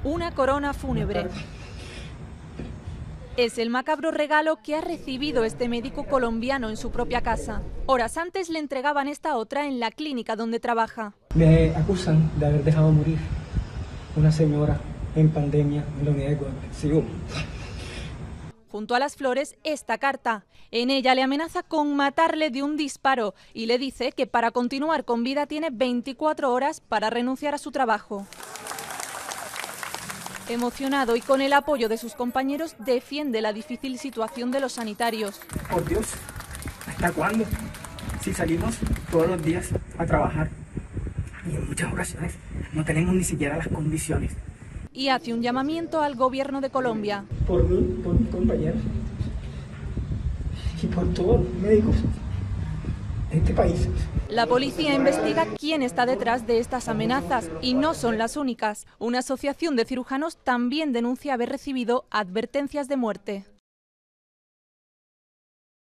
una corona fúnebre. Es el macabro regalo que ha recibido este médico colombiano en su propia casa. Horas antes le entregaban esta otra en la clínica donde trabaja. Me acusan de haber dejado morir una señora en pandemia en la unidad de Guadalajara. Junto a las flores, esta carta. En ella le amenaza con matarle de un disparo y le dice que para continuar con vida tiene 24 horas para renunciar a su trabajo. Emocionado y con el apoyo de sus compañeros, defiende la difícil situación de los sanitarios. Por Dios, ¿hasta cuándo? Si salimos todos los días a trabajar y en muchas ocasiones no tenemos ni siquiera las condiciones. Y hace un llamamiento al gobierno de Colombia. Por mí, por mis compañeros y por todos los médicos de este país. La policía investiga quién está detrás de estas amenazas y no son las únicas. Una asociación de cirujanos también denuncia haber recibido advertencias de muerte.